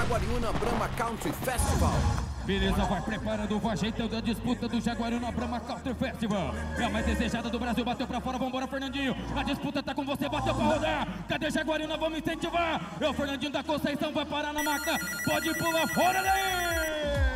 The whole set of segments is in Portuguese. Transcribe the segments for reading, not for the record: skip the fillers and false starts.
Jaguariúna Brahma Country Festival. Beleza, vai preparando, vai ajeitando a disputa do Jaguariúna Brahma Country Festival. É a mais desejada do Brasil, bateu pra fora, vambora, Fernandinho. A disputa tá com você, bateu pra rodar. Cadê Jaguariúna? Vamos incentivar. É o Fernandinho da Conceição, vai parar na máquina. Pode pular fora daí!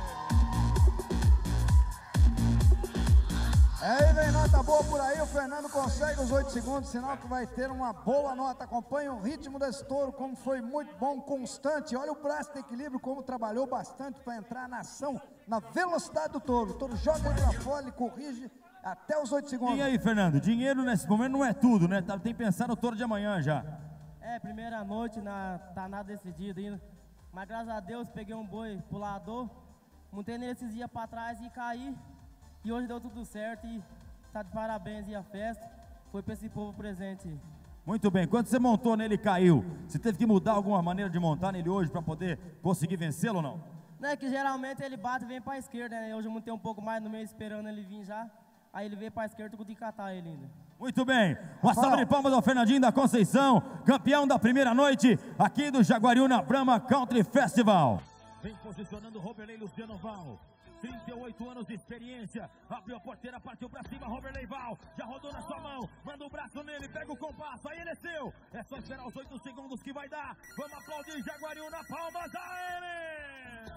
Aí vem nota boa por aí, o Fernando consegue os 8 segundos, sinal que vai ter uma boa nota. Acompanha o ritmo desse touro, como foi muito bom, constante. Olha o braço de equilíbrio, como trabalhou bastante para entrar na ação, na velocidade do touro. O touro joga ele pra fora, ele corrige até os 8 segundos. E aí, Fernando, dinheiro nesse momento não é tudo, né? Tem que pensar no touro de amanhã já. Primeira noite, tá nada decidido ainda. Mas graças a Deus, peguei um boi pulador, montei nele esses dias pra trás e caí. E hoje deu tudo certo e tá de parabéns e a festa foi para esse povo presente. Muito bem, quando você montou nele e caiu, você teve que mudar alguma maneira de montar nele hoje para poder conseguir vencê-lo ou não? Não é que geralmente ele bate e vem para a esquerda, né? Hoje eu montei um pouco mais no meio esperando ele vir já. Aí ele veio para a esquerda e eu consegui catar ele ainda. Muito bem, uma salva de palmas ao Fernandinho da Conceição, campeão da primeira noite aqui do Jaguariúna Brahma Country Festival. Vem posicionando o Roberley Luciano Val. 38 anos de experiência, abriu a porteira, partiu pra cima, Roberley Val, já rodou na sua mão, manda o braço nele, pega o compasso, aí ele é seu, é só esperar os 8 segundos que vai dar, vamos aplaudir Jaguariúna, palmas a ele!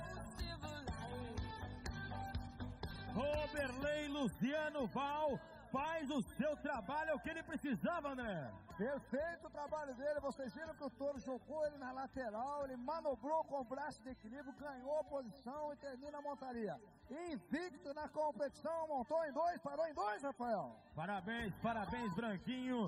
Roberley Luciano Val faz o seu trabalho, é o que ele precisava, André. Perfeito o trabalho dele, vocês viram que o touro jogou ele na lateral, ele manobrou com o braço de equilíbrio, ganhou a posição e termina a montaria. Invicto na competição, montou em 2, parou em 2, Rafael. Parabéns, parabéns, Branquinho.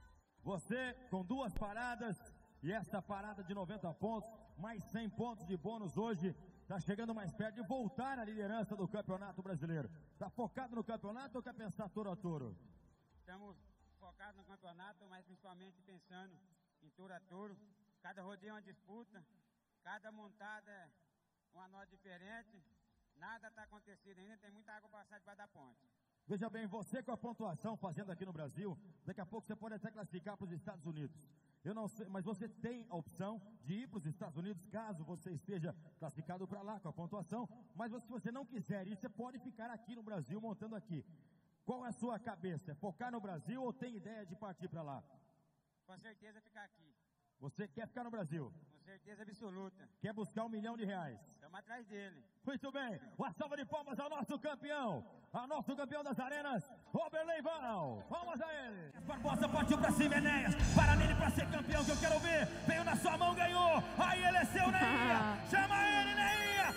Você com 2 paradas e essa parada de 90 pontos, mais 100 pontos de bônus hoje. Está chegando mais perto de voltar à liderança do Campeonato Brasileiro. Está focado no campeonato ou quer pensar touro a touro? Estamos focados no campeonato, mas principalmente pensando em touro a touro. Cada rodeio é uma disputa, cada montada é uma nota diferente. Nada está acontecendo ainda, tem muita água passada debaixo da ponte. Veja bem, você com a pontuação fazendo aqui no Brasil, daqui a pouco você pode até classificar para os Estados Unidos. Eu não sei, mas você tem a opção de ir para os Estados Unidos, caso você esteja classificado para lá com a pontuação, mas se você não quiser ir, você pode ficar aqui no Brasil, montando aqui. Qual é a sua cabeça? É focar no Brasil ou tem ideia de partir para lá? Com certeza ficar aqui. Você quer ficar no Brasil? Com certeza absoluta. Quer buscar R$1 milhão? Estamos atrás dele. Muito bem, uma salva de palmas ao nosso campeão das arenas, Roberley Val. Palmas a ele. Barbosa partiu pra cima, Enéas, para nele pra ser campeão, que eu quero ver. Veio na sua mão, ganhou. Aí ele é seu, Neinha. Chama ele, Neinha.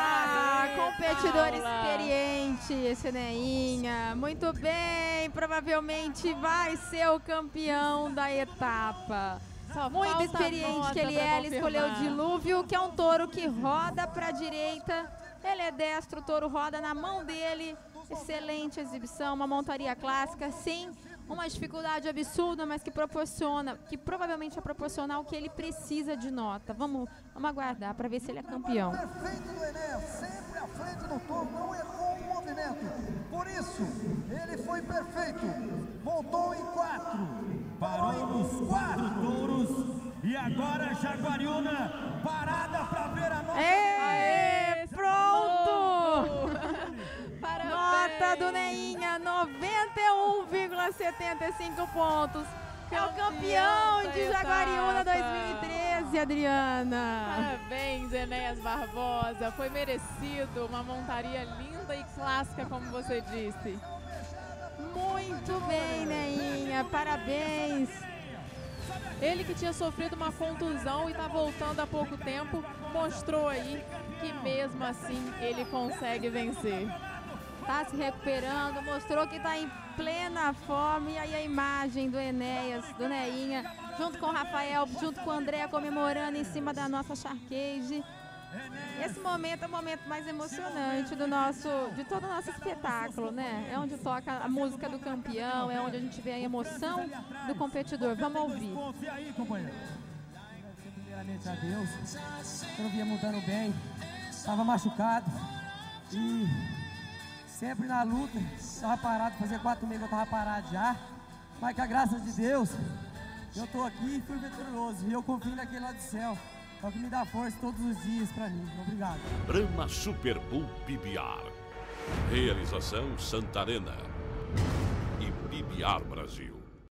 Competidor experiente, esse Neinha. Muito bem, provavelmente vai ser o campeão da etapa. Muito experiente que ele escolheu o Dilúvio, que é um touro que roda para a direita. Ele é destro, o touro roda na mão dele. Excelente exibição, uma montaria clássica, sim, uma dificuldade absurda, mas que provavelmente vai proporcionar o que ele precisa de nota. Vamos aguardar para ver se ele é campeão. Perfeito do Enéas, sempre à frente do touro, não errou um movimento. Por isso, ele foi perfeito. Montou em 4. Parou nos 4 touros e agora Jaguariúna parada para ver a nota. Pronto! Nota do Neinha, 91,75 pontos. É o campeão de Jaguariúna 2013, Adriana. Parabéns, Enéas Barbosa. Foi merecido, uma montaria linda e clássica, como você disse. Muito bem, Neinha, parabéns. Ele que tinha sofrido uma contusão e está voltando há pouco tempo, mostrou aí que mesmo assim ele consegue vencer. Está se recuperando, mostrou que está em plena forma. E aí a imagem do Enéas, do Neinha, junto com o Rafael, junto com o André, comemorando em cima da nossa Sharkade. Esse momento é o momento mais emocionante de todo o nosso espetáculo, né? É onde toca a música do campeão, é onde a gente vê a emoção do competidor. Vamos ouvir. Primeiramente a Deus, eu não vinha mudando bem, estava machucado e sempre na luta, estava parado, fazia 4 meses que eu estava parado já, mas com a graça de Deus, eu estou aqui e fui vitorioso, e eu confio naquele lá do céu. É o que me dá força todos os dias pra mim. Obrigado. Brahma Super Bull PBR. Realização Santarena e PBR Brasil.